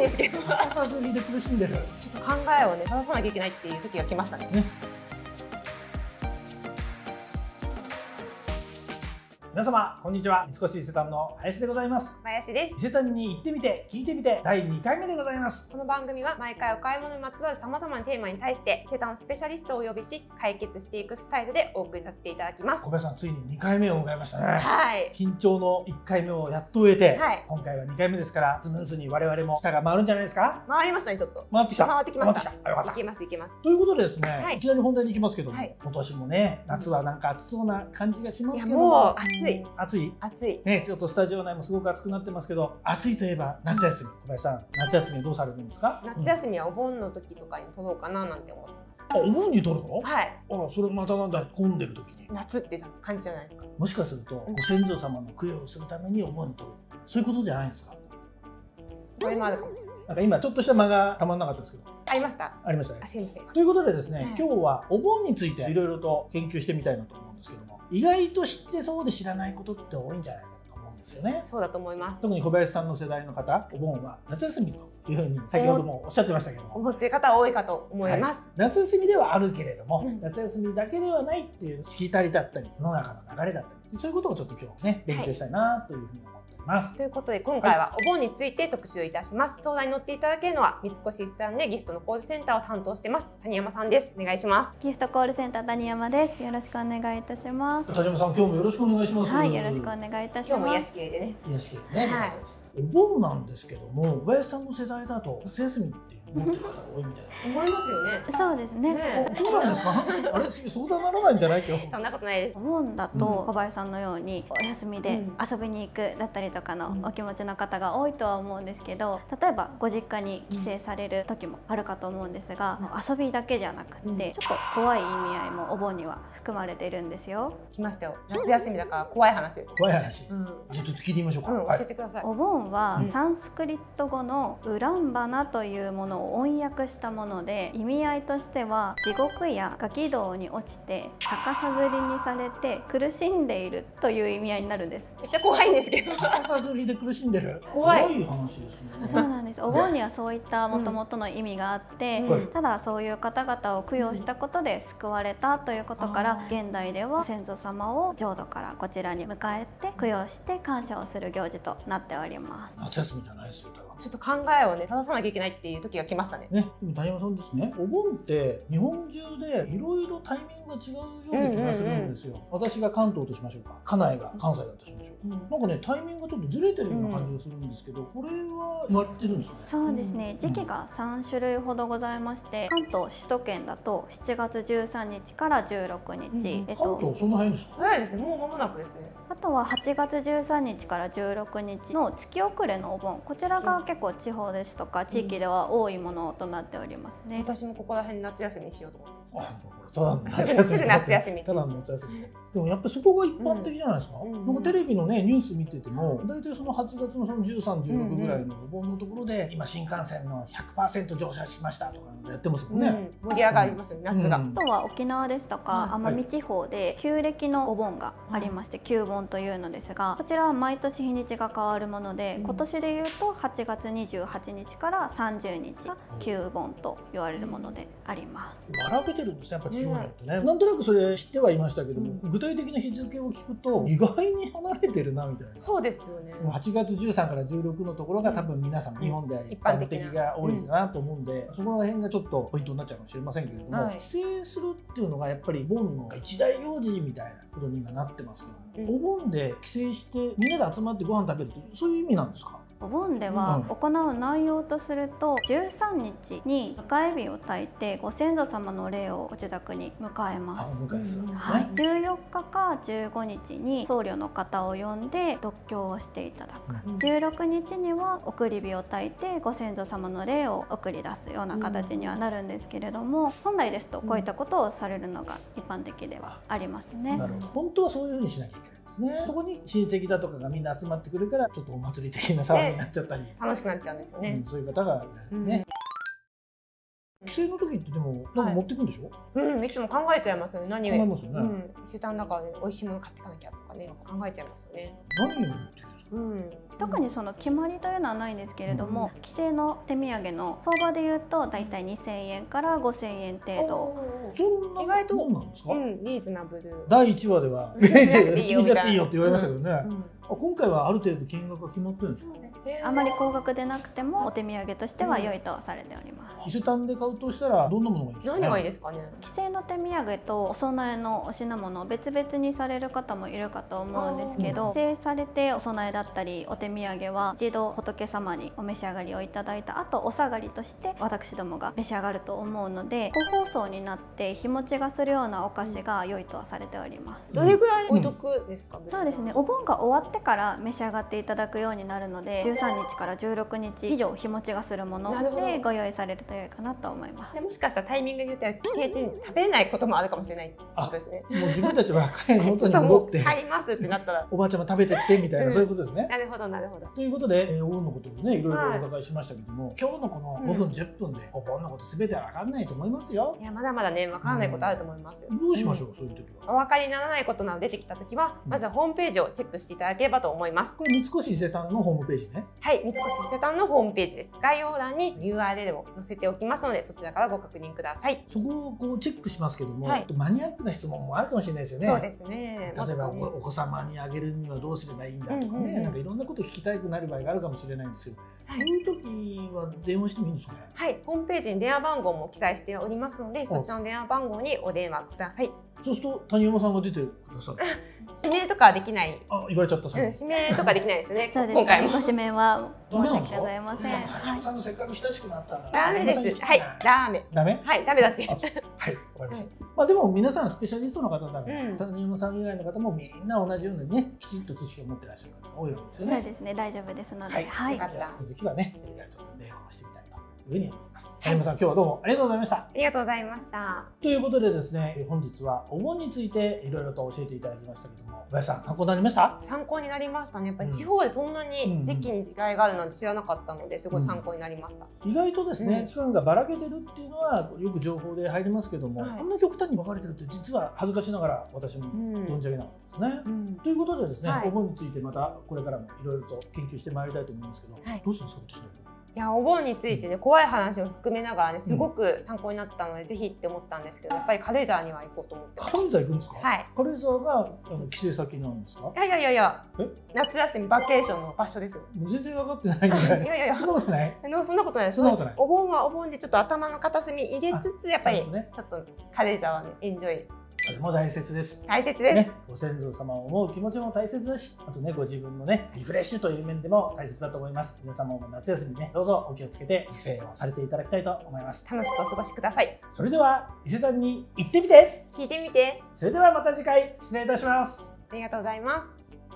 ですけど。 欠かさずにで苦しんでる。 ちょっと考えをね正さなきゃいけないっていう時が来ましたね。 皆様こんにちは。三越伊勢丹の林でございます。 林です。 伊勢丹に行ってみて聞いてみて第2回目でございます。 この番組は毎回お買い物にまつわるさまざまなテーマに対して伊勢丹のスペシャリストをお呼びし解決していくスタイルでお送りさせていただきます。 小林さん、ついに2回目を迎えましたね。 はい。 緊張の1回目をやっと終えて、 はい、 今回は2回目ですからスムーズに我々も舌が回るんじゃないですか。 回りましたね。ちょっと回ってきた。 回ってきました。 あ、よかった。 いけますいけます。 ということでですね、 はい、 いきなり本題に行きますけども、 はい、 今年もね夏はなんか暑そうな感じがしますけども、 もう暑い暑い暑いね。ちょっとスタジオ内もすごく暑くなってますけど、暑いといえば夏休み。小林さん、夏休みはどうされるんですか？ 夏休みはお盆の時とかに取ろうかななんて思ってます。 お盆に取るの？ はい。 あら、それまたなんだ、混んでる時に夏って感じじゃないですか。 もしかするとご先祖様の供養をするためにお盆に取る、そういうことじゃないんですか？ それもあるかもしれない。 なんか今ちょっとした間がたまんなかったですけど。 ありました。 ありましたね。 すいません。 ということでですね、 はい、 今日はお盆についていろいろと研究してみたいなと思うんですけども、意外と知ってそうで知らないことって多いんじゃないかなと思うんですよね。 そうだと思います。 特に小林さんの世代の方、お盆は夏休みというふうに先ほどもおっしゃってましたけども、 思っている方は多いかと思います。 はい、夏休みではあるけれども、夏休みだけではないっていうしきたりだったり、世の中の流れだったり、そういうことをちょっと今日ね勉強したいなというふうに思っております。 ということで今回はお盆について特集いたします。相談に乗っていただけるのは三越伊勢丹でギフトのコールセンターを担当してます谷山さんです。お願いします。 ギフトコールセンター谷山です。よろしくお願いいたします。 谷山さん、今日もよろしくお願いします。 はい、よろしくお願いいたします。 今日も癒し系でね。 癒し系でね。 はい。 お盆なんですけども、小林さんの世代だと夏休みっていう思ってる方が多いみたいな。 思いますよね。 そうですね。 そうなんですか？あれ、相談ならないんじゃない今日。 そんなことないです。 お盆だと小林さんのようにお休みで遊びに行くだったりとかのお気持ちの方が多いとは思うんですけど、例えばご実家に帰省される時もあるかと思うんですが、遊びだけじゃなくてちょっと怖い意味合いもお盆には含まれているんですよ。 来ましたよ。夏休みだから怖い話です。 怖い話。ちょっと聞いてみましょうか。 教えてください。 お盆はサンスクリット語のウランバナというものを音訳したもので、意味合いとしては地獄やガキ道に落ちて逆さづりにされて苦しんでいるという意味合いになるんです。 めっちゃ怖いんですけど。 逆さづりで苦しんでる。 怖い話ですね。 そうなんです。お盆にはそういった元々の意味があって、ただそういう方々を供養したことで救われたということから、現代では先祖様を浄土からこちらに迎えて供養して感謝をする行事となっております。 夏休みじゃないですよ。 ちょっと考えをね正さなきゃいけないっていう時が来ましたね。 でも谷山さんですね、お盆って日本中でいろいろタイミングが違うような気がするんですよ。私が関東としましょうか、家内が関西だとしましょうか。なんかね、タイミングがちょっとずれてるような感じがするんですけど、これは決まってるんですかね？ そうですね、時期が3種類ほどございまして、関東首都圏だと7月13日から16日、 関東そんな早いんですか？ 早いですね。もう間もなくですね。 あとは8月13日から16日の月遅れのお盆、こちらが結構地方ですとか地域では多いものとなっておりますね。 私もここら辺夏休みにしようと思ってます。 ただの夏休み。 すぐ夏休み。 ただの夏休み。でもやっぱりそこが一般的じゃないですか。なんかテレビのねニュース見てても、大体その8月のその13、16ぐらいのお盆のところで、今新幹線の 100% 乗車しましたとかやってますもんね。 盛り上がりますよね、夏が。 あとは沖縄ですとか奄美地方で旧暦のお盆がありまして、旧盆というのですが、こちらは毎年日にちが変わるもので、今年でいうと8月28日から30日が旧盆と言われるものであります。 並べてるんですね、やっぱ地方によってね。なんとなくそれ知ってはいましたけども、具体的な日付を聞くと意外に離れてるなみたいな。 そうですよね。 8月13から16のところが多分皆さん日本で一般的が多いかなと思うんで、そこら辺がちょっとポイントになっちゃうかもしれませんけれども、帰省するっていうのがやっぱり盆の一大行事みたいなことに今なってますけど、お盆で帰省してみんなで集まってご飯食べるとそういう意味なんですか？ お盆では行う内容とすると、13日に迎え火を焚いてご先祖様の霊をご自宅に迎えます。14日か15日に僧侶の方を呼んで読経をしていただく。16日には送り火を焚いてご先祖様の霊を送り出すような形にはなるんですけれども、本来ですとこういったことをされるのが一般的ではありますね。 なるほど。本当はそういうふうにしなきゃいけない。そこに親戚だとかがみんな集まってくるから、ちょっとお祭り的な騒ぎになっちゃったり、 楽しくなっちゃうんですよね。 そういう方がいるね。帰省の時ってでもなんか持ってくんでしょ？ いつも考えちゃいますよね。何を伊勢丹だからね、美味しいもの買っていかなきゃとかね、考えちゃいますよね。 何を持ってくんですか？ 特にその決まりというのはないんですけれども、既製の手土産の相場でいうとだいたい2000円から5000円程度。 そんな意外となんですか？ リーズナブル。 第1話では気にしなくていいよって言われましたけどね。今回はある程度金額が決まってるんですか？ あまり高額でなくてもお手土産としては良いとされております。 伊勢丹で買うとしたらどんなものがいいですかね？ 何がいいですかね？ 既製の手土産とお供えのお品物を別々にされる方もいるかと思うんですけど、既製されてお供えだったりお手土産は一度仏様にお召し上がりをいただいた後、お下がりとして私どもが召し上がると思うので、個包装になって日持ちがするようなお菓子が良いとはされております。 どれぐらいお得ですか？ そうですね、お盆が終わってから召し上がっていただくようになるので、13日から16日以上日持ちがするものでご用意されると良いかなと思います。 もしかしたらタイミングによっては帰省中に食べれないこともあるかもしれないってことですね。 もう自分たちは帰り元に戻って買いますってなったらおばあちゃんも食べてってみたいな、そういうことですね。 なるほどなるほど。 ということでお盆のことをねいろいろお伺いしましたけども、今日のこの5分10分でお盆のことすべては分かんないと思いますよ。 いやまだまだね分からないことあると思いますよ。 どうしましょう、そういう時は。 お分かりにならないことなど出てきた時はまずはホームページをチェックしていただければと思います。 これ三越伊勢丹のホームページね。 はい、三越伊勢丹のホームページです。概要欄に URL を載せておきますので、そちらからご確認ください。 そこをこうチェックしますけども、マニアックな質問もあるかもしれないですよね。 そうですね。 例えばお子様にあげるにはどうすればいいんだとかね、なんかいろんなこと聞きたくなる場合があるかもしれないんですけど、そういう時は電話してもいいんですかね？はい、 ホームページに電話番号も記載しておりますので、そちらの電話番号にお電話ください。 そうすると谷山さんが出てくださる。 指名とかはできない。 言われちゃった。 指名とかできないですよね。 今回もご指名は申し訳ございません。 谷山さんのせっかく親しくなったんだ。 ダメです。はい、ダメ。 ダメ？ はい、ダメだって。 はい、わかりました。まあでも皆さんスペシャリストの方だから、谷山さん以外の方もみんな同じようにね、きちっと知識を持ってらっしゃる方が多いわけですよね。 そうですね、大丈夫ですので。 はい。 じゃあこの時はね、ちょっと電話をしてみたいというふうに思います。谷山さん、今日はどうもありがとうございました。 ありがとうございました。 ということでですね、本日はお盆についていろいろと教えていただきましたけども、小林さん参考になりました？ 参考になりましたね。やっぱり地方でそんなに時期に違いがあるなんて知らなかったので、すごい参考になりました。 意外とですね、期間がばらけてるっていうのはよく情報で入りますけども、こんな極端に分かれてるって実は恥ずかしながら私も存じ上げなかったですね。ということでですね、お盆についてまたこれからもいろいろと研究してまいりたいと思いますけど、どうするんですか、今年の。 いや、お盆についてね、怖い話を含めながらね、すごく参考になったので、ぜひって思ったんですけど、やっぱり軽井沢には行こうと思ってます。 軽井沢行くんですか？ はい。 軽井沢が帰省先なんですか？ いや、夏休みバケーションの場所ですよ。 全然分かってないみたいな。いや、そんなことない。 そんなことないです。お盆はお盆でちょっと頭の片隅入れつつ、やっぱりちょっと軽井沢ね、エンジョイ。 それも大切です。 大切です。 ご先祖様を思う気持ちも大切だし、あとね、ご自分のね、リフレッシュという面でも大切だと思います。皆様も夏休みね、どうぞお気をつけて帰省をされていただきたいと思います。 楽しくお過ごしください。 それでは伊勢丹に行ってみて、 聞いてみて。 それではまた次回失礼いたします。 ありがとうございます。